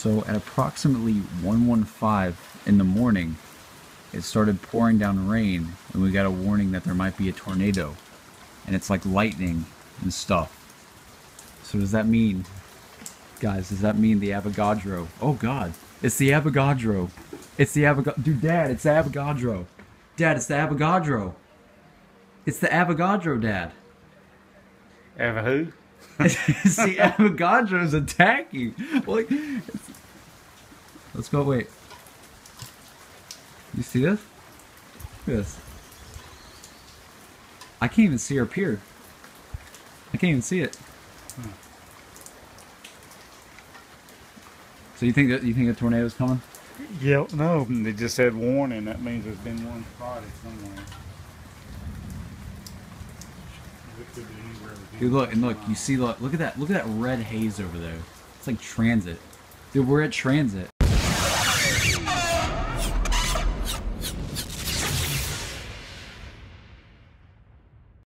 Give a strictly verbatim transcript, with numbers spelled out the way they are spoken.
So at approximately one fifteen in the morning, it started pouring down rain, and we got a warning that there might be a tornado. And it's like lightning and stuff. So does that mean, guys, does that mean the Avogadro? Oh god, it's the Avogadro. It's the Avogadro. Dude, Dad, it's the Avogadro. Dad, it's the Avogadro. It's the Avogadro, Dad. Ava who? It's the Avogadro's attacking. Like, it's... Let's go, wait. You see this? Look at this. I can't even see her pier. I can't even see it. Hmm. So you think that you think a tornado's coming? Yeah, no. They just said warning. That means there's been one spotted somewhere. It could be anywhere within Dude, look and look. miles. You see, look, look at that. Look at that red haze over there. It's like transit. Dude, we're at transit.